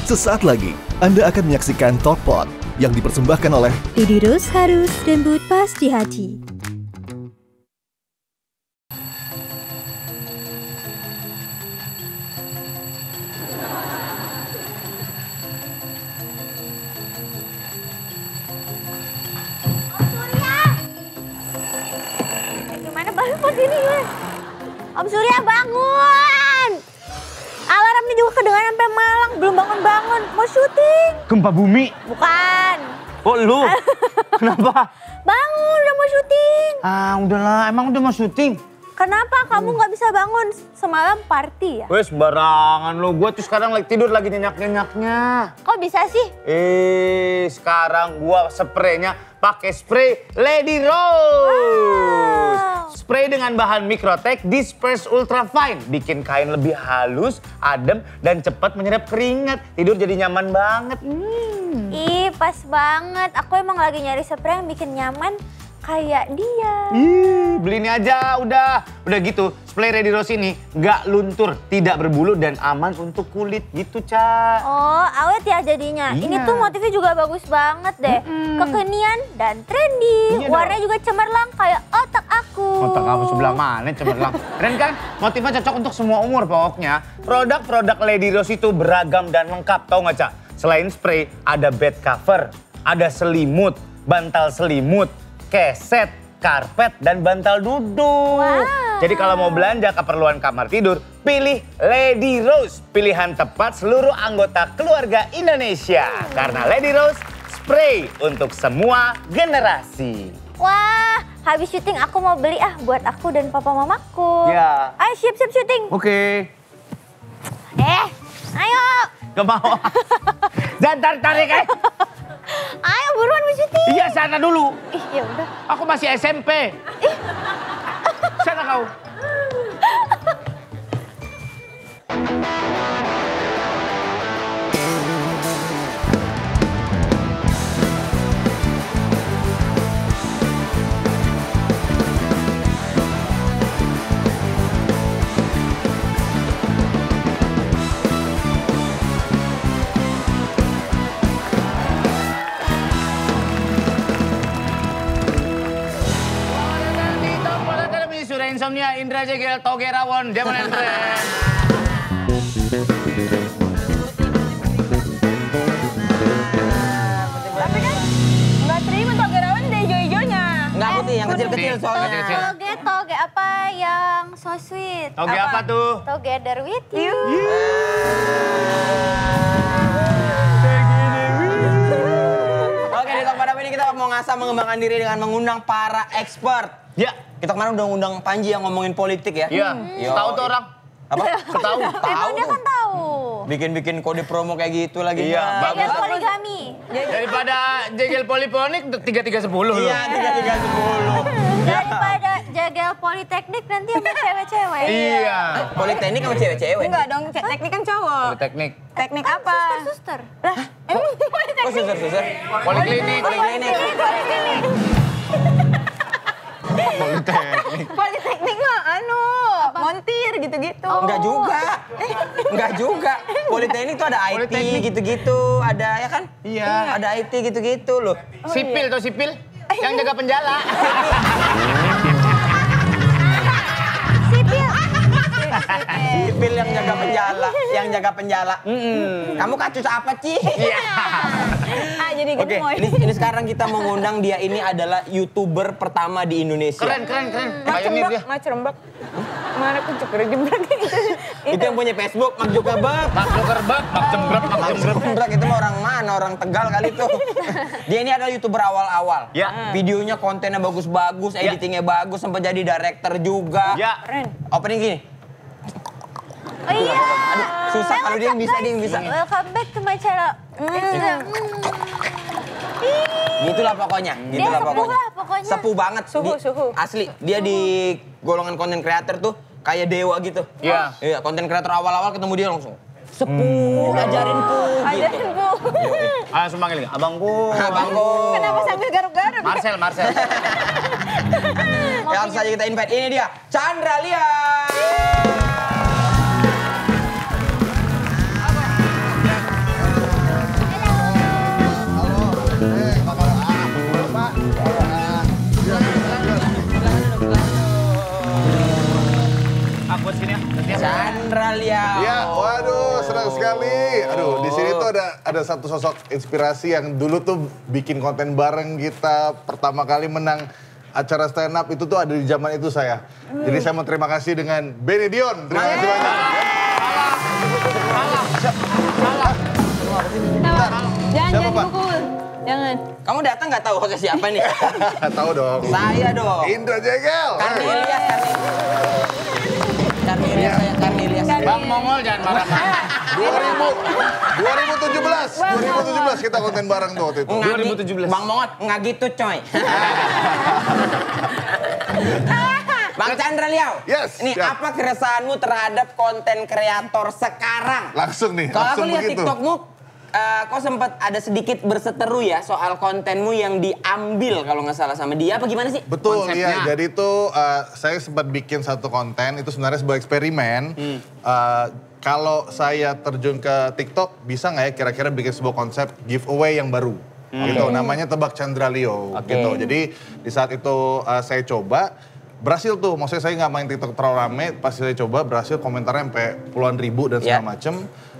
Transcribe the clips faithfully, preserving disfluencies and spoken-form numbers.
Sesaat lagi, Anda akan menyaksikan Talk Pod yang dipersembahkan oleh Lady Rose harus lembut pas di hati. Gimana baru pas ini gue? Om Surya bangun! Alarmnya juga kedengaran sampai malang, belum bangun-bangun. Mau syuting. Gempa bumi? Bukan. Oh lu? Kenapa? Bangun, udah mau syuting. Ah udahlah, emang udah mau syuting? Kenapa kamu nggak bisa bangun? Semalam party ya? Wes barangan lu, gue tuh sekarang lagi tidur lagi nyenyak-nyenyaknya. Kok bisa sih? Eh sekarang gua spraynya pakai spray Lady Rose. Wow. Spray dengan bahan Microtek Disperse Ultra Fine. Bikin kain lebih halus, adem, dan cepat menyerap keringat. Tidur jadi nyaman banget. Hmm. Ih, pas banget. Aku emang lagi nyari spray yang bikin nyaman kayak dia. Ih, beli ini aja udah. Udah gitu, spray Lady Rose ini nggak luntur, tidak berbulu, dan aman untuk kulit gitu, Ca. Oh, awet ya jadinya. Iya. Ini tuh motifnya juga bagus banget deh. Mm-mm. Kekinian dan trendy. Iya Warnanya dong. juga cemerlang kayak otak aku. Otak kamu sebelah mana cemerlang. Keren kan? Motifnya cocok untuk semua umur pokoknya. Produk-produk Lady Rose itu beragam dan lengkap, tau nggak, Ca? Selain spray, ada bed cover, ada selimut, bantal selimut, keset, karpet, dan bantal duduk. Wow. Jadi kalau mau belanja keperluan kamar tidur, pilih Lady Rose. Pilihan tepat seluruh anggota keluarga Indonesia. Karena Lady Rose, spray untuk semua generasi. Wah, habis syuting aku mau beli ah buat aku dan papa mamaku. Ya. Ayo siap-siap syuting. Oke. Eh, ayo. Gak mau. Jangan tarik-tarik, eh. Ayo buruan mau syuting. Iya, sana dulu. Ih, ya udah. Aku masih S M P. Sana kau. Insomnia, Indra Jegel, Toge Rawon, Zaman and Friends. Tapi kan nggak terima Toge Rawon ada hijau-hijaunya. Enggak putih, yang kecil-kecil soalnya. Kecil-kecil. Toge, toge apa yang so sweet? Toge apa, tuh? Together with you. Oke, di Talk pada ini kita mau ngasah mengembangkan diri dengan mengundang para expert. Ya. Kita kemarin udah ngundang Panji yang ngomongin politik ya. Iya. Yo. Tahu tuh orang. Apa? Tahu. Emang dia kan tahu. Bikin-bikin kode promo kayak gitu lagi. Iya, Nah. bagus. Jegel poligami. Daripada Jegel Poliponik tiga tiga sepuluh loh. Iya, tiga tiga sepuluh. Daripada jegel politeknik nanti sama cewek-cewek. Iya. Politeknik sama cewek-cewek. Enggak dong, teknik kan cowok. Teknik. Teknik apa? Suster-suster. Lah, emang Kok politeknik? susur-susur? Poliklinik. Poliklinik. Politeknik. Politeknik. Politeknik mah anu, montir gitu-gitu. Enggak juga. Enggak juga. Politeknik tuh ada I T Politeknik. gitu-gitu, ada ya kan? Iya. Ada I T gitu-gitu loh. Sipil tuh sipil. Yang jaga penjala. Sipil. Sipil yang jaga penjala, yang jaga penjala. Kamu kasus apa, Ci? Iya. Ah, jadi Oke, gemoy. ini, ini sekarang kita mengundang dia, ini adalah YouTuber pertama di Indonesia. Keren, keren, keren. Mak Pionir dia. Cembak, Mak Cembak. Mana aku cukur jembrak gitu. Itu yang punya Facebook, Mak Zuckerberg. Mak Zuckerberg, Mak Jembrek, Mak Mak Jembrek. Zuckerberg itu mah orang mana? Orang Tegal kali tuh. Dia ini adalah YouTuber awal-awal. Ya. Videonya kontennya bagus-bagus, Ya. editingnya bagus, sampai jadi director juga. Ya. Keren. Opening gini. Oh iya. Aduh, susah kalau dia yang bisa, dia yang bisa. Welcome back to my channel. Instagram. Gitulah pokoknya, gitulah sepuh pokoknya. lah pokoknya. Sepuh banget. Suhu, Di- suhu. Asli, dia di golongan konten creator tuh kayak dewa gitu. Iya. Iya, konten creator awal-awal ketemu dia langsung. Sepuh, ajarinku gitu. Ajarin Bu. Ah, langsung panggil nggak? Abangku. Abangku. Kenapa sambil garuk-garuk? Marcel, Marcel. Ya, langsung saja kita invite. Ini dia, Chandra Lia. buat sini ya. Chandra Liao. Ya, waduh, senang sekali. Aduh, di sini tuh ada ada satu sosok inspirasi yang dulu tuh bikin konten bareng kita, pertama kali menang acara stand up itu tuh ada di zaman itu saya. Jadi saya mau terima kasih dengan Benny Dion. Terima kasih banyak. Salah. Jangan, Siapa, jangan Pak? dipukul. Jangan. Kamu datang nggak tahu hostnya siapa nih? Tahu dong. Saya dong. Indra Jegel. Karnelias, Karnelias, saya Karnelias. Bang Mongol jangan marah-marah. dua ribu, dua ribu tujuh belas, dua ribu tujuh belas kita konten bareng tuh waktu itu. Nggak dua ribu gi- tujuh belas. Bang Mongot, nggak gitu coy. Bang Chandra Liao. Yes, Ini siap. apa keresahanmu terhadap konten kreator sekarang? Langsung nih, Kalau aku langsung lihat begitu. TikTokmu, eh, kok sempat ada sedikit berseteru ya soal kontenmu yang diambil kalau nggak salah sama dia. Apa gimana sih? Betul, Konsepnya. ya. Jadi itu uh, saya sempat bikin satu konten, itu sebenarnya sebuah eksperimen. Hmm. Uh, kalau saya terjun ke TikTok, bisa nggak ya kira-kira bikin sebuah konsep giveaway yang baru? Gitu, namanya Tebak Chandra Leo. Oke. Gitu. Jadi di saat itu uh, saya coba, berhasil tuh. Maksudnya saya nggak main TikTok terlalu rame, pas saya coba berhasil komentarnya sampai puluhan ribu dan segala Ya. macem.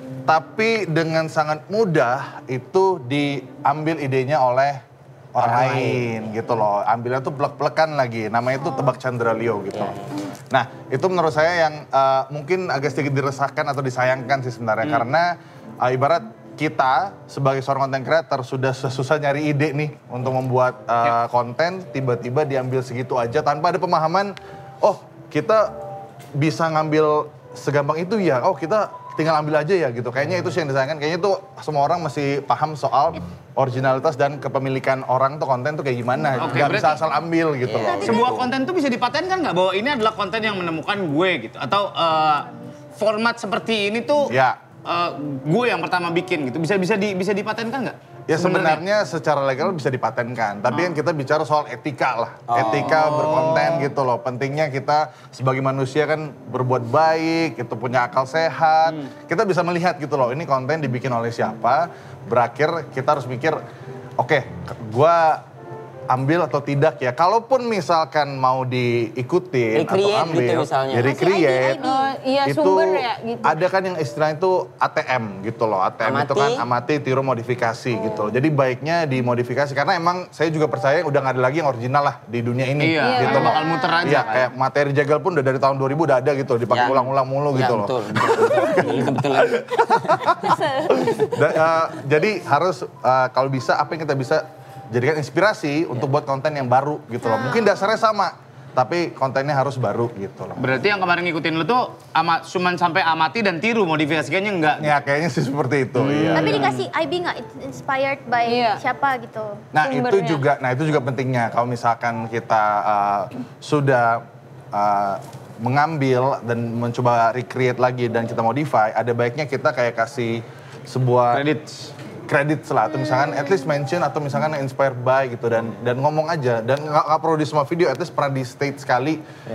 Tapi dengan sangat mudah itu diambil idenya oleh orang, Orang lain gitu loh. Ambilnya tuh plek-plekan lagi. Namanya itu Tebak Chandra Leo gitu. Ya. Nah, itu menurut saya yang uh, mungkin agak sedikit diresahkan atau disayangkan sih sebenarnya. Karena uh, ibarat kita sebagai seorang content creator sudah susah nyari ide nih untuk membuat uh, konten, tiba-tiba diambil segitu aja tanpa ada pemahaman, oh kita bisa ngambil segampang itu ya, oh kita tinggal ambil aja ya gitu. Kayaknya itu sih yang disayangkan, kayaknya tuh semua orang masih paham soal originalitas dan kepemilikan orang tuh konten tuh kayak gimana. Oke, Gak bisa berarti- asal ambil gitu loh. Sebuah konten tuh bisa dipatenkan nggak bahwa ini adalah konten yang menemukan gue gitu? Atau eh, format seperti ini tuh Ya. eh, gue yang pertama bikin gitu. Bisa bisa di, bisa dipatenkan nggak? Ya sebenarnya secara legal bisa dipatenkan, tapi kan kita bicara soal etika lah, etika berkonten gitu loh. Pentingnya kita sebagai manusia kan berbuat baik, itu punya akal sehat. Kita bisa melihat gitu loh, ini konten dibikin oleh siapa. Berakhir kita harus mikir, oke, gua ambil atau tidak ya. Kalaupun misalkan mau diikutin atau Recreate ambil, gitu misalnya. ya recreate. Oh, iya, itu sumber ya, gitu. ada kan yang istilahnya itu A T M gitu loh. A T M itu Amati. kan amati, tiru, modifikasi gitu loh. Jadi baiknya dimodifikasi karena emang saya juga percaya udah gak ada lagi yang original lah di dunia ini. Iya, gitu kan loh. bakal muter aja Iya, kan. kayak materi jagal pun udah dari tahun dua ribu udah ada gitu, dipakai Ya. ulang-ulang mulu Ya, gitu loh. betul, betul, betul. Itu betul lagi. Da- eh, jadi harus eh, kalau bisa apa yang kita bisa jadikan inspirasi untuk buat konten yang baru gitu loh. Mungkin dasarnya sama, tapi kontennya harus baru gitu loh. Berarti yang kemarin ngikutin lu tuh ama, cuman sampai amati dan tiru, modifikasinya enggak. Ya kayaknya sih seperti itu. Iya. Tapi dikasih I B nggak inspired by Iya. siapa gitu? Nah itu sumbernya. juga, nah itu juga pentingnya kalau misalkan kita uh, sudah uh, mengambil dan mencoba recreate lagi dan kita modify, ada baiknya kita kayak kasih sebuah Kredit. kredit lah atau misalkan at least mention atau misalkan inspired by gitu dan dan ngomong aja dan nggak nggak perlu di semua video, at least pernah di state sekali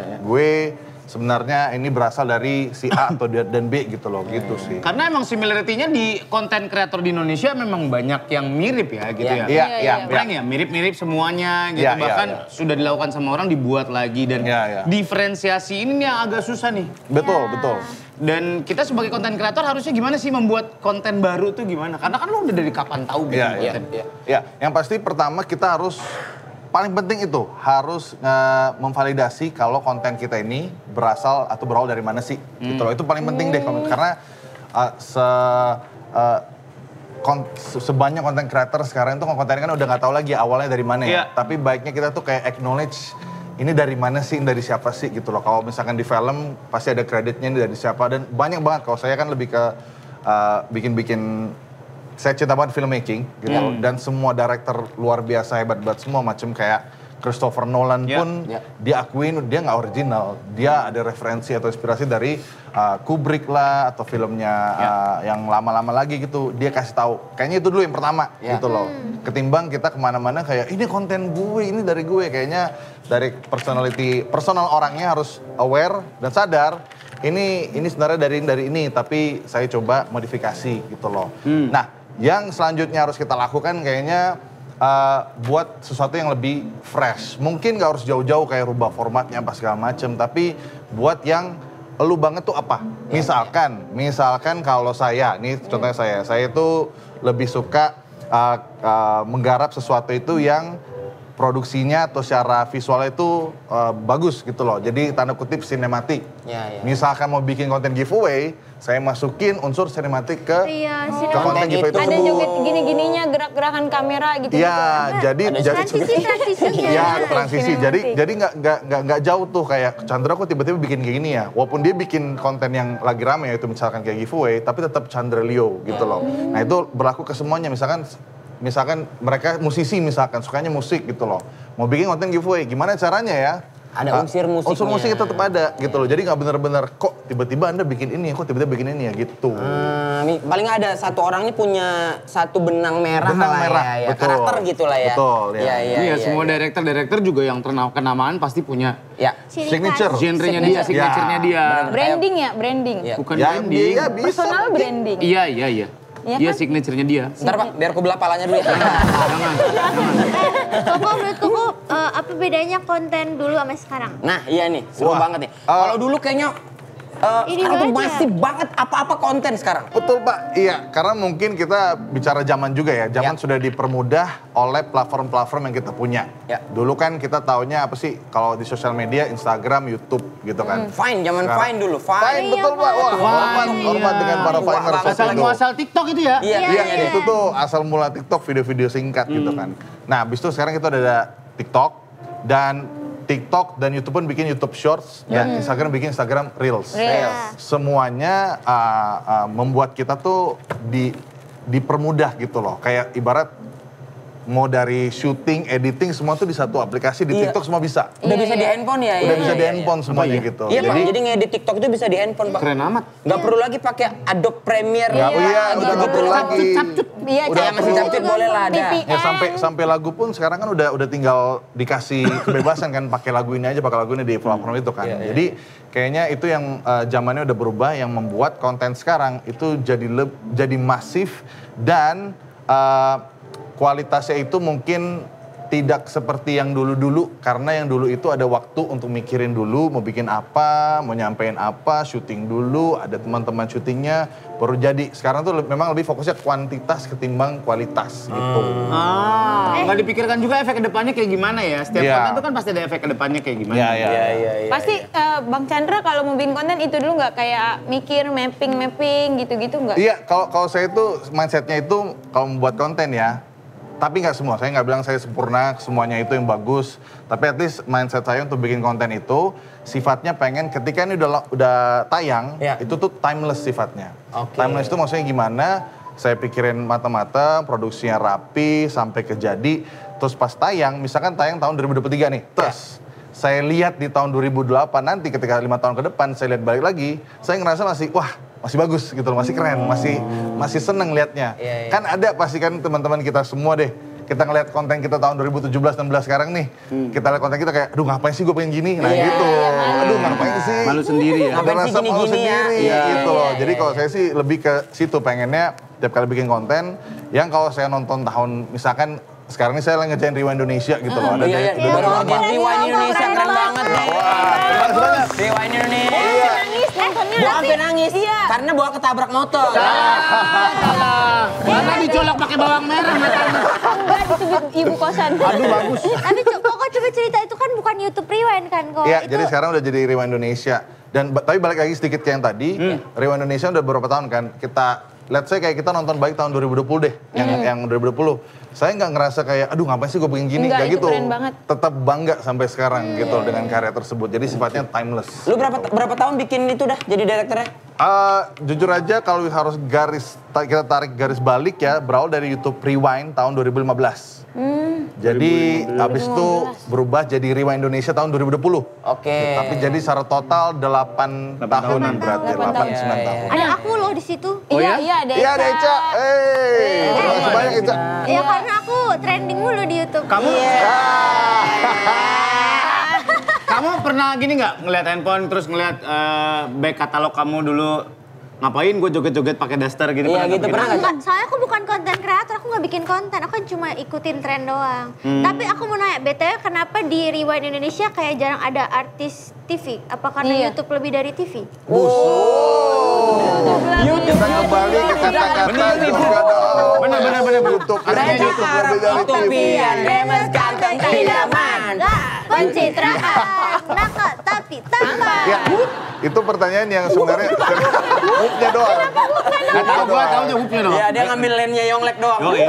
gue sebenarnya ini berasal dari si A atau dan B gitu loh gitu sih. Karena emang similarity-nya di konten kreator di Indonesia memang banyak yang mirip ya gitu Iya. ya. Iya, iya, Kurang ya, mirip-mirip semuanya gitu. Iya, iya, Bahkan iya. sudah dilakukan sama orang dibuat lagi dan Iya, iya. diferensiasi ini yang agak susah nih. Betul, betul. Dan kita sebagai konten kreator harusnya gimana sih membuat konten baru tuh gimana? Karena kan lo udah dari kapan tahu bikin Iya, iya. konten. Ya, yang pasti pertama kita harus paling penting itu harus eh, memvalidasi kalau konten kita ini berasal atau berawal dari mana sih. Gitu loh. Itu paling penting deh kalau- karena eh, se eh, kon- se- sebanyak konten creator sekarang itu kontennya kan udah nggak tahu lagi awalnya dari mana ya. Iya. Tapi baiknya kita tuh kayak acknowledge ini dari mana sih, ini dari siapa sih gitu loh. Kalau misalkan di film pasti ada kreditnya ini dari siapa dan banyak banget. Kalau saya kan lebih ke eh, bikin-bikin saya cinta banget filmmaking gitu dan semua director luar biasa hebat banget semua macam kayak Christopher Nolan Ya, pun ya. diakuin dia nggak original, dia ada referensi atau inspirasi dari uh, Kubrick lah atau filmnya uh, yang lama-lama lagi gitu, dia kasih tahu kayaknya itu dulu yang pertama Ya. gitu loh, ketimbang kita kemana-mana kayak ini konten gue, ini dari gue, kayaknya dari personality personal orangnya harus aware dan sadar ini ini sebenarnya dari dari ini tapi saya coba modifikasi gitu loh. Nah yang selanjutnya harus kita lakukan kayaknya uh, buat sesuatu yang lebih fresh. Mungkin gak harus jauh-jauh kayak rubah formatnya apa segala macem, tapi buat yang elu banget tuh apa? Misalkan, misalkan kalau saya, nih contohnya saya, saya itu lebih suka uh, uh, menggarap sesuatu itu yang produksinya atau secara visualnya itu uh, bagus gitu loh. Jadi tanda kutip sinematik. Ya, ya. Misalkan mau bikin konten giveaway, saya masukin unsur sinematik ke, Iya, ke konten giveaway itu. Ada tersebut. joget gini-gininya, gerak-gerakan kamera gitu. Iya, jadi jadi transisi transisinya. ya transisi. Jadi jadi nggak nggak nggak nggak jauh tuh kayak Chandra kok tiba-tiba bikin kayak gini ya. Walaupun dia bikin konten yang lagi rame yaitu misalkan kayak giveaway, tapi tetap Chandra Leo gitu loh. Nah itu berlaku ke semuanya. Misalkan misalkan mereka musisi misalkan sukanya musik gitu loh. Mau bikin konten giveaway, gimana caranya ya? Ada unsur musiknya. Unsur musiknya tetap ada gitu loh. Jadi nggak bener-bener kok tiba-tiba Anda bikin ini, kok tiba-tiba bikin ini ya gitu. Hmm, paling nggak ada satu orang ini punya satu benang merah Benang lah merah, ya, ya. betul. Karakter gitu lah ya. Betul, ya. Iya, iya, Iya, iya, semua iya. director-director juga yang terkenal kenamaan pasti punya Ya. Signature. genre-nya dia, signature-nya dia. Branding ya, branding. Iya. Bukan Ya, branding. dia bisa. Personal branding. Iya, iya, iya. Iya Dia kan? signature-nya dia. Bentar Pak, biar aku belah palanya dulu ya. Jangan, jangan. Koko menurut Koko eh, apa bedanya konten dulu sama sekarang? Nah iya nih, seru Wah. banget nih. Uh, Kalau dulu kayaknya uh, Ini sekarang tuh aja. masih banget apa-apa konten sekarang. Betul Pak, iya karena mungkin kita bicara zaman juga ya, zaman Ya. sudah dipermudah oleh platform-platform yang kita punya. Ya. Dulu kan kita taunya apa sih, kalau di sosial media, Instagram, YouTube gitu kan. Fine, zaman Sekarang- Fine dulu, Fine. Fine, betul Pak, wah hormat, Fine, hormat iya. dengan para Wah, Finers banget Asal itu. muasal TikTok itu ya? Iya, Iya, iya, itu tuh asal mula TikTok video-video singkat gitu kan. Nah, habis itu sekarang kita udah ada TikTok dan TikTok dan YouTube pun bikin YouTube Shorts dan Instagram bikin Instagram Reels. Reels. Semuanya uh, uh, membuat kita tuh di dipermudah gitu loh. Kayak ibarat mau dari syuting, editing semua tuh di satu aplikasi di Iya. TikTok semua bisa. Udah bisa di handphone ya? Udah ya, bisa ya, di ya. handphone semuanya iya? gitu. Iya Pak, Jadi jadi ngedit TikTok itu bisa di handphone Pak. Keren amat. Nggak perlu lagi pakai Adobe Premiere. Nggak- iya, udah nggak perlu lagi. Capcut, iya, Udah Ya masih perlu. capcut boleh lah ada. V P N. Ya sampai sampai lagu pun sekarang kan udah udah tinggal dikasih kebebasan kan pakai lagu ini aja pakai lagu ini di platform itu kan. Iya, iya. Jadi kayaknya itu yang uh, zamannya udah berubah yang membuat konten sekarang itu jadi leb- jadi masif dan uh, kualitasnya itu mungkin tidak seperti yang dulu-dulu karena yang dulu itu ada waktu untuk mikirin dulu mau bikin apa, mau nyampein apa, syuting dulu, ada teman-teman syutingnya baru jadi. Sekarang tuh le- memang lebih fokusnya kuantitas ketimbang kualitas gitu. Ah, nggak dipikirkan juga efek kedepannya kayak gimana ya? Setiap Iya. konten itu kan pasti ada efek kedepannya kayak gimana. Iya, iya. iya. Pasti eh, Bang Chandra kalau mau bikin konten itu dulu nggak kayak mikir mapping-mapping gitu-gitu nggak? Iya, kalau kalau saya itu mindsetnya itu kalau membuat konten ya, tapi nggak semua. Saya nggak bilang saya sempurna, semuanya itu yang bagus. Tapi at least mindset saya untuk bikin konten itu sifatnya pengen ketika ini udah la- udah tayang, Ya. itu tuh timeless sifatnya. Oke. Timeless itu maksudnya gimana? Saya pikirin matang-matang, produksinya rapi sampai ke jadi. Terus pas tayang, misalkan tayang tahun dua ribu dua puluh tiga nih, terus saya lihat di tahun dua ribu delapan nanti ketika lima tahun ke depan saya lihat balik lagi, saya ngerasa masih wah masih bagus gitu loh, masih keren, masih masih seneng liatnya. Iya, iya. Kan ada pasti kan teman-teman kita semua deh, kita ngeliat konten kita tahun dua ribu tujuh belas enam belas sekarang nih, kita lihat konten kita kayak, aduh ngapain sih gue pengen gini, nah Iya, gitu, aduh ngapain sih. Malu sendiri ya. Ada Ngapain sih rasa malu gini-gini ya? sendiri Iya, gitu iya, loh. iya, Jadi iya. kalau saya sih lebih ke situ pengennya tiap kali bikin konten, yang kalau saya nonton tahun misalkan sekarang ini saya lagi ngerjain Rewind Indonesia gitu loh. Ada Iya, iya. di- Baru di- ngerjain Rewind Indonesia, keren banget nih. Wah, terima kasih banyak. Rewind Indonesia. Nangis nontonnya Bawa nanti. sampai nangis. Iya. Karena bawa ketabrak motor. Karena dicolok pakai bawang merah matanya. Enggak disebut ibu kosan. Aduh bagus. Tapi co- Koko coba cerita itu kan bukan YouTube Rewind kan Kok? Iya, Itu jadi sekarang udah jadi Rewind Indonesia. Dan ba- tapi balik lagi sedikit ke yang tadi, Rewind Indonesia udah beberapa tahun kan. Kita, let's say kayak kita nonton baik tahun dua ribu dua puluh deh, yang yang dua ribu dua puluh. Saya nggak ngerasa kayak, aduh ngapain sih gue bikin gini, Enggak, kayak itu gitu. keren banget. Tetap bangga sampai sekarang gitu dengan karya tersebut. Jadi sifatnya timeless. Lu berapa berapa tahun bikin itu dah jadi direkturnya? Eh, jujur aja kalau harus garis ta- kita tarik garis balik ya, berawal dari YouTube Rewind tahun dua ribu lima belas. Jadi habis itu berubah jadi Rewind Indonesia tahun dua ribu dua puluh. Oke. Tapi jadi secara total delapan tahunan berarti, Delapan delapan tahun. sembilan Iya, tahun. ada aku loh di situ. Iya, iya ada. Iya ada Eca, hey, terima kasih banyak Eca. Ya karena aku trending mulu di YouTube. Kamu Iya. kamu pernah gini nggak ngeliat handphone terus ngeliat eh, back katalog kamu dulu ngapain gue joget-joget pakai daster gitu. Iya gitu, pernah nggak? Enggak, soalnya aku bukan konten kreator, aku nggak bikin konten, aku kan cuma ikutin tren doang. Hmm. Tapi aku mau nanya, B T W kenapa di Rewind Indonesia kayak jarang ada artis T V? Apa karena Iya. YouTube lebih dari T V? YouTube Kita kembali ke kata-kata juga dong. Bener, bener, bener, bener. YouTube, artinya YouTube lebih dari T V. Utopian, bebas ganteng, idaman. Pencitraan, nakal tapi tampan. Ya, itu pertanyaan yang sebenarnya hooknya doang. Gak tau gue, tau aja hooknya dong. Iya, dia ngambil lane-nya Yonglek doang. Yoi.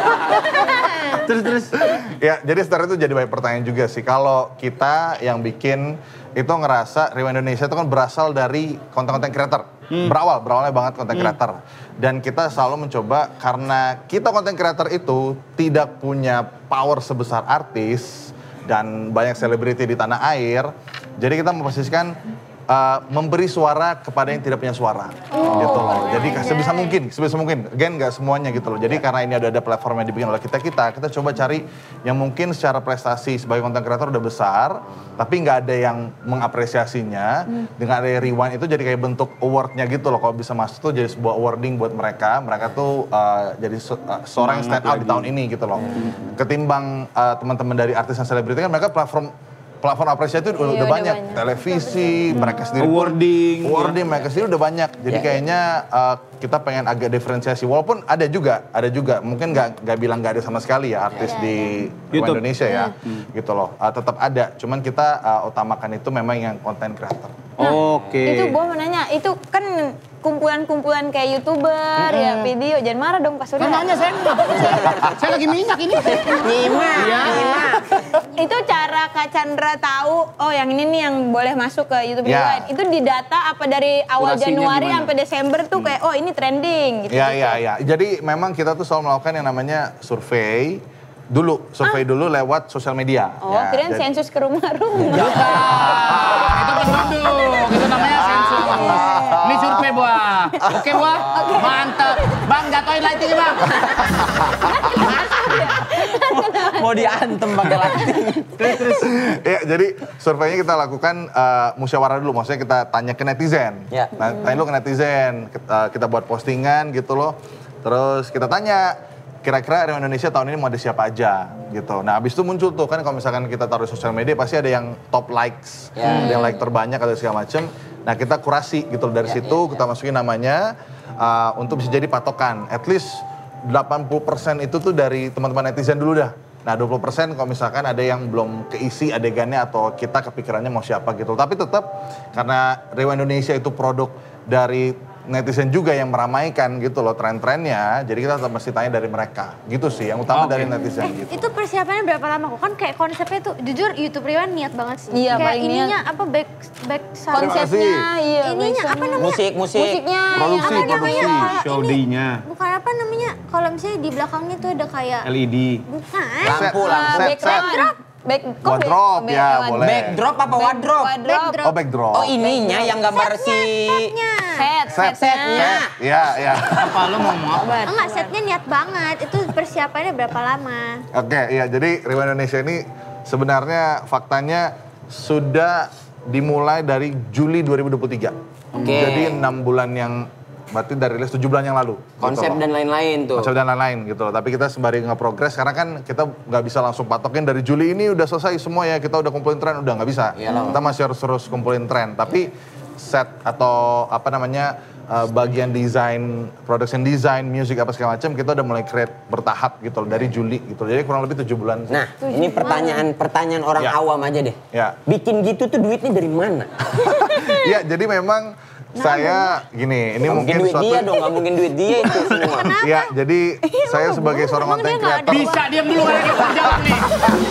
Terus, terus. Ya, jadi setelah itu jadi banyak pertanyaan juga sih. Kalau kita yang bikin itu ngerasa Rewind Indonesia itu kan berasal dari konten-konten creator. Berawal, berawalnya banget konten creator. Dan kita selalu mencoba karena kita konten creator itu tidak punya power sebesar artis dan banyak selebriti di tanah air. Jadi kita memposisikan uh, memberi suara kepada yang tidak punya suara, gitu loh. Jadi sebisa mungkin, sebisa mungkin. Again nggak semuanya gitu loh. Jadi karena ini ada ada platform yang dibikin oleh kita kita, kita coba cari yang mungkin secara prestasi sebagai konten kreator udah besar, tapi nggak ada yang mengapresiasinya. Dengan ada Rewind itu jadi kayak bentuk awardnya gitu loh. Kalau bisa masuk tuh jadi sebuah awarding buat mereka. Mereka tuh uh, jadi se uh, seorang yang stand out di tahun ini gitu loh. Ketimbang uh, teman-teman dari artis dan selebriti kan mereka platform platform apresiasi itu udah, Iya, udah udah banyak. banyak. Televisi, mereka sendiri pun- Awarding. awarding mereka sendiri udah banyak. Jadi Ya. kayaknya uh, kita pengen agak diferensiasi. Walaupun ada juga, ada juga. Mungkin nggak nggak bilang nggak ada sama sekali ya artis di YouTube. Indonesia ya, gitu loh. Uh, tetap ada. Cuman kita uh, utamakan itu memang yang konten creator. Oke. Itu gue mau nanya, itu kan kumpulan-kumpulan kayak YouTuber ya video, jangan marah dong Pak Surya. Nanya saya enggak. Saya lagi minyak ini. Nyimak, nyimak. Itu cara Kak Chandra tahu, oh yang ini nih yang boleh masuk ke YouTube Ya. Rewind. Itu didata apa dari awal Kurasinya Januari gimana? sampai Desember tuh kayak oh ini trending gitu. Ya, ya, ya. Jadi memang kita tuh selalu melakukan yang namanya survei. Dulu, survei dulu lewat sosial media. Oh, Ya, kirain jadi- sensus ke rumah-rumah. Itu penduduk, itu namanya sensus. Ini survei buah. Oke buah, mantap. Bang jatuhin lightingnya bang. Mau diantem pakai lighting. Ya, jadi surveinya kita lakukan uh, musyawarah dulu, maksudnya kita tanya ke netizen. Ya. Nah, tanya dulu ke netizen, kita, uh, kita buat postingan gitu loh. Terus kita tanya, kira-kira Rewind Indonesia tahun ini mau ada siapa aja gitu. Nah, abis itu muncul tuh kan kalau misalkan kita taruh di sosial media pasti ada yang top likes, Ya. ada yang like terbanyak atau segala macem. Nah, kita kurasi gitu dari Ya, situ ya, kita masukin namanya uh, untuk bisa jadi patokan. At least delapan puluh persen itu tuh dari teman-teman netizen dulu dah. Nah, dua puluh persen kalau misalkan ada yang belum keisi adegannya atau kita kepikirannya mau siapa gitu. Tapi tetap karena Rewind Indonesia itu produk dari netizen juga yang meramaikan gitu loh tren-trennya. Jadi kita tetap mesti tanya dari mereka. Gitu sih, yang utama Oke. dari netizen gitu. Itu persiapannya berapa lama kok? Kan kayak konsepnya tuh jujur YouTube Rewind niat banget sih. Iya, kayak paling niat. ininya apa back back sound. Konsepnya iya. Ininya apa namanya? Musik, musik. Musiknya. Produksi, Apa namanya? produksi. Kalau Show ini day-nya. bukan apa namanya? Kalau misalnya di belakangnya tuh ada kayak L E D. bukan. Lampu, Set, lampu. set, set. Backdrop. Back, kok back- Wardrobe, back- ya, back- boleh. Backdrop apa wardrobe? Wardrobe. Oh, backdrop. Oh ininya yang gambar si... Setnya. Set, Set, setnya. set. Iya, iya. Apa lo mau ngomong apa? Enggak, setnya niat banget. Itu persiapannya berapa lama? Oke, iya. Jadi Rewind Indonesia ini sebenarnya faktanya sudah dimulai dari Juli dua ribu dua puluh tiga. Oke. Jadi enam bulan yang, berarti dari rilis tujuh bulan yang lalu. Konsep gitu loh. dan lain-lain tuh. Konsep dan lain-lain gitu loh. Tapi kita sembari nge-progress, karena kan kita nggak bisa langsung patokin dari Juli ini udah selesai semua ya, kita udah kumpulin tren, udah nggak bisa. Iyalah. Kita masih harus terus kumpulin tren. Tapi set atau apa namanya, uh, bagian desain, production design, music apa segala macam, kita udah mulai create bertahap gitu loh, dari Juli gitu. Jadi kurang lebih tujuh bulan. Nah, ini pertanyaan-pertanyaan orang Ya. awam aja deh. Ya. Bikin gitu tuh duitnya dari mana? Ya, jadi memang saya gini, ini Nggak mungkin mungkin duit suatu... dia dong, nggak mungkin duit dia itu semua. Ya, jadi saya sebagai seorang Emang content dia nggak ada creator... Bisa diam dulu aja kita jawab nih.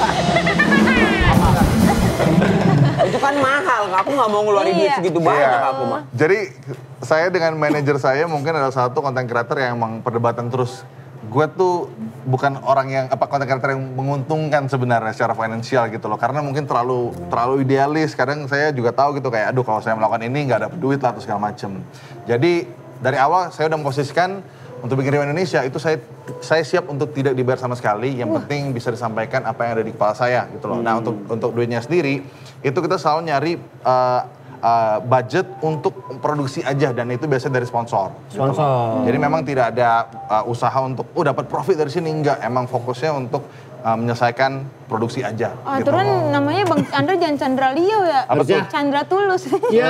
Itu kan mahal, aku nggak mau ngeluarin duit Iya. segitu banyak Iya. aku mah. Jadi saya dengan manajer saya mungkin adalah satu konten creator yang emang perdebatan terus. Gue tuh bukan orang yang apa konten creator yang menguntungkan sebenarnya secara finansial gitu loh. Karena mungkin terlalu terlalu idealis. Kadang saya juga tahu gitu kayak aduh kalau saya melakukan ini nggak dapet duit lah atau segala macem. Jadi dari awal saya udah memposisikan untuk bikin Rewind Indonesia itu saya saya siap untuk tidak dibayar sama sekali. Yang penting bisa disampaikan apa yang ada di kepala saya gitu loh. Nah untuk untuk duitnya sendiri itu kita selalu nyari uh, uh, budget untuk produksi aja dan itu biasanya dari sponsor. Sponsor. Gitu. Jadi memang tidak ada uh, usaha untuk oh dapat profit dari sini, enggak. Emang fokusnya untuk uh, menyelesaikan produksi aja. Oh, gitu. aturan namanya Bang Chandra jangan Chandra Leo ya. Apa tuh? Chandra Tulus. Ya.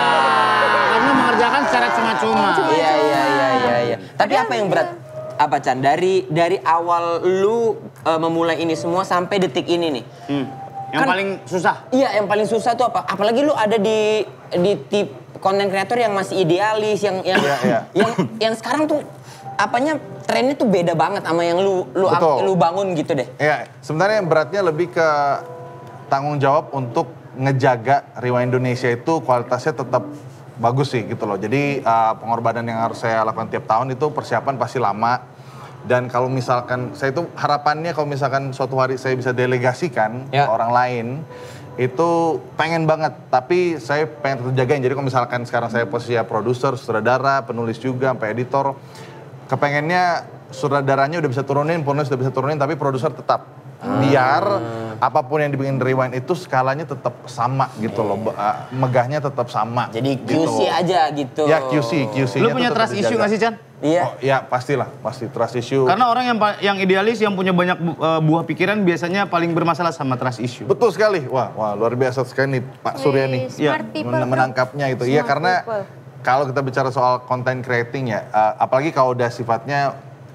Karena mengerjakan secara cuma-cuma. Iya iya iya iya iya. Tapi apa yang berat? Apa Chan? Dari dari awal lu uh, memulai ini semua sampai detik ini nih. Hmm. Yang Kan- paling susah. Iya, yang paling susah tuh apa? Apalagi lu ada di di tip konten kreator yang masih idealis, yang yang Iya, iya. yang yang sekarang tuh apanya trennya tuh beda banget sama yang lu lu Betul. lu bangun gitu deh. Iya, sebenarnya yang beratnya lebih ke tanggung jawab untuk ngejaga Rewind Indonesia itu kualitasnya tetap bagus sih gitu loh. Jadi uh, pengorbanan yang harus saya lakukan tiap tahun itu persiapan pasti lama. Dan kalau misalkan, saya itu harapannya kalau misalkan suatu hari saya bisa delegasikan Ya. ke orang lain, itu pengen banget. Tapi saya pengen tetap jagain. Jadi kalau misalkan sekarang saya posisi ya produser, sutradara, penulis juga, sampai editor, kepengennya sutradaranya udah bisa turunin, penulis udah bisa turunin, tapi produser tetap. Biar apapun yang dibikin Rewind itu skalanya tetap sama gitu loh. Be- uh, megahnya tetap sama. Jadi Q gitu. C aja gitu. Ya Q C, Q C-nya Lu punya tuh tetap trust issue dijaga. gak sih, Chan? Iya. Oh, ya pastilah, pasti trust issue. Karena orang yang pa- yang idealis, yang punya banyak bu- uh, buah pikiran biasanya paling bermasalah sama trust issue. Betul sekali. Wah, wah luar biasa sekali nih Pak Surya nih. Smart people, Men- bro. menangkapnya itu. Iya karena people. kalau kita bicara soal content creating ya, uh, apalagi kalau udah sifatnya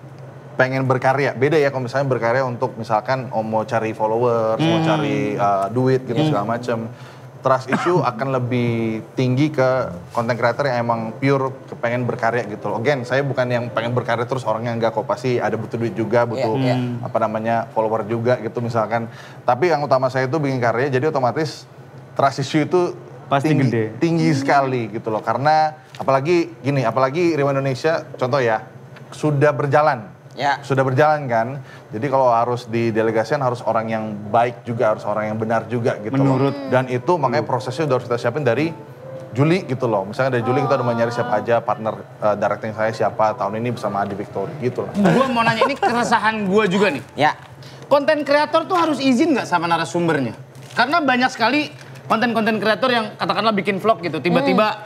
pengen berkarya. Beda ya kalau misalnya berkarya untuk misalkan oh, mau cari followers, mau cari uh, duit gitu segala macam. Trust issue akan lebih tinggi ke content creator yang emang pure kepengen berkarya gitu loh. Again, saya bukan yang pengen berkarya terus orangnya enggak kok, pasti ada butuh duit juga, butuh Iya, iya. apa namanya follower juga gitu misalkan. Tapi yang utama saya itu bikin karya, jadi otomatis trust issue itu Pasti tinggi, gede. tinggi sekali gitu loh. Karena apalagi gini, apalagi Rewind Indonesia contoh ya, sudah berjalan. Ya. Sudah berjalan kan. Jadi kalau harus didelegasikan harus orang yang baik juga, harus orang yang benar juga gitu Menurut. loh. Dan itu makanya prosesnya udah harus kita siapin dari Juli gitu loh. Misalnya dari Juli kita udah mau nyari siapa aja partner uh, directing saya siapa tahun ini bersama Adi Victory gitu loh. Gue mau nanya, ini keresahan gue juga nih. Ya. Konten kreator tuh harus izin nggak sama narasumbernya? Karena banyak sekali konten-konten kreator yang katakanlah bikin vlog gitu, tiba-tiba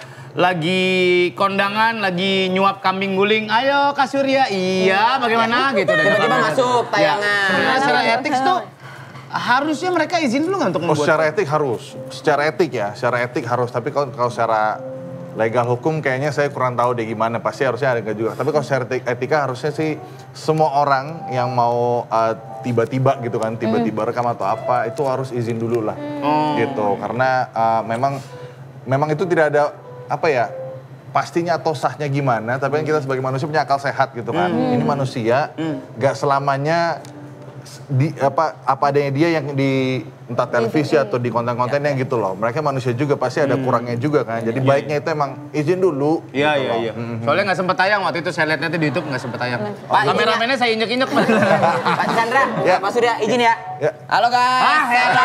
lagi kondangan, lagi nyuap kambing guling, ayo Kak Surya, iya bagaimana gitu. Dan Tiba-tiba apa- masuk Ya. tayangan. Sebenarnya secara etik tuh harusnya mereka izin dulu nggak untuk Oh membuat secara konten? etik harus, secara etik ya, secara etik harus. Tapi kalau kalau secara legal hukum kayaknya saya kurang tahu deh gimana. Pasti harusnya ada juga. Tapi kalau secara etik- etika harusnya sih semua orang yang mau uh, tiba-tiba gitu kan, tiba-tiba rekam atau apa itu harus izin dulu lah, gitu. Karena uh, memang memang itu tidak ada apa ya pastinya atau sahnya gimana. Tapi kan kita sebagai manusia punya akal sehat gitu kan. Ini manusia, nggak selamanya di apa apa adanya dia yang di entah televisi atau di konten-kontennya gitu loh. Mereka manusia juga pasti ada kurangnya juga kan. Jadi baiknya itu emang izin dulu. Iya, gitu iya, loh. iya. Soalnya nggak sempet tayang waktu itu, saya lihat nanti di YouTube nggak sempet tayang. Pak, Kameramennya saya injek-injek. Pak Chandra, Ya. Pak Surya izin ya. Ya. Halo guys. Ah, Halo.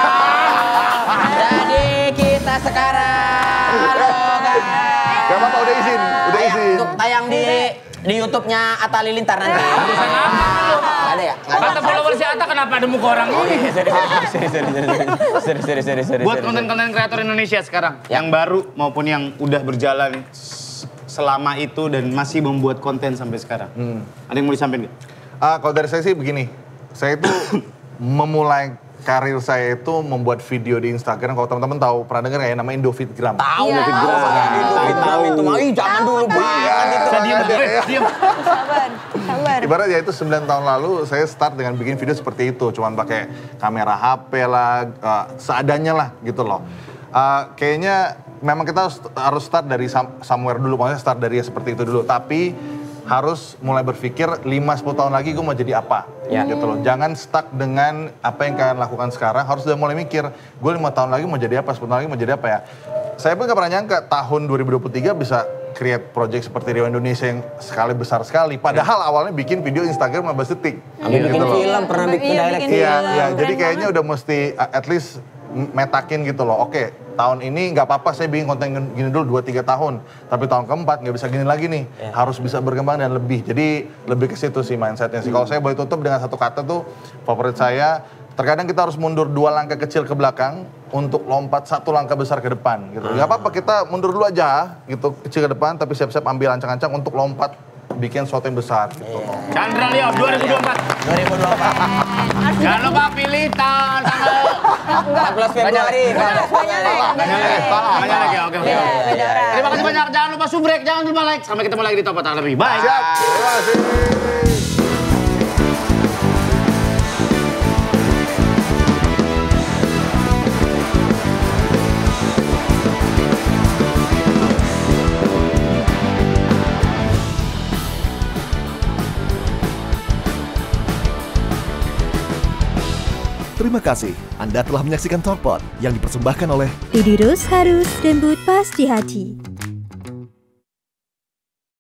Jadi kita sekarang. Halo guys. Gak apa-apa udah izin, udah Tayang, izin. Untuk tayang di di YouTube-nya Atta Lilintar nanti. Nggak ada ya? Nggak ada. Kata followers si Atta kenapa ada muka orang ini? Sorry, sorry, sorry, sorry, sorry, sorry, sorry. Buat sorry, konten-konten kreator Indonesia sekarang, Ya. yang baru maupun yang udah berjalan s- selama itu dan masih membuat konten sampai sekarang. Ada yang mau disampaikan nggak? Ah, kalau dari saya sih begini, saya itu memulai karir saya itu membuat video di Instagram. Kalau teman-teman tahu, pernah dengar nggak ya namanya Indofitgram? Tahu, Iya. Indofitgram. Indofitgram itu mah, ih jangan dulu banget itu. Saya diam, eh, diam. Sabar, sabar. Ibarat ya itu sembilan tahun lalu saya start dengan bikin video seperti itu. Cuman pakai kamera H P lah, uh, seadanya lah gitu loh. Uh, kayaknya memang kita harus, harus start dari some- somewhere dulu. Maksudnya start dari ya seperti itu dulu. Tapi harus mulai berpikir lima sepuluh tahun lagi gue mau jadi apa. Ya. Gitu loh. Jangan stuck dengan apa yang kalian lakukan sekarang. Harus udah mulai mikir, gue lima tahun lagi mau jadi apa, sepuluh tahun lagi mau jadi apa ya. Saya pun gak pernah nyangka tahun dua ribu dua puluh tiga bisa create project seperti Rewind Indonesia yang sekali besar sekali. Padahal awalnya bikin video Instagram lima belas detik. Ambil bikin loh. film, pernah bikin Iya, direct bikin film. Iya, film. iya. Keren Jadi kayaknya banget. udah mesti uh, at least m- metakin gitu loh. Oke, tahun ini nggak apa-apa saya bikin konten gini dulu dua tiga tahun. Tapi tahun keempat nggak bisa gini lagi nih. Harus bisa berkembang dan lebih. Jadi lebih ke situ sih mindsetnya sih. Kalau saya boleh tutup dengan satu kata tuh, favorit saya, terkadang kita harus mundur dua langkah kecil ke belakang untuk lompat satu langkah besar ke depan gitu. Gak apa-apa kita mundur dulu aja gitu, kecil ke depan tapi siap-siap ambil ancang-ancang untuk lompat bikin sesuatu yang besar gitu. Chandra Leo dua ribu dua puluh empat. dua ribu dua puluh empat. Jangan lupa pilih tanggal empat belas Februari. empat belas Februari. banyak lagi. Banyak lagi. Oke, oke. Terima kasih banyak. Jangan lupa subrek, jangan lupa like. Sampai ketemu lagi di Top Otak Lebih. Bye. Siap. Terima kasih. Terima kasih Anda telah menyaksikan Talkpot yang dipersembahkan oleh Didi Rus Harus Rembut Pas di Hati.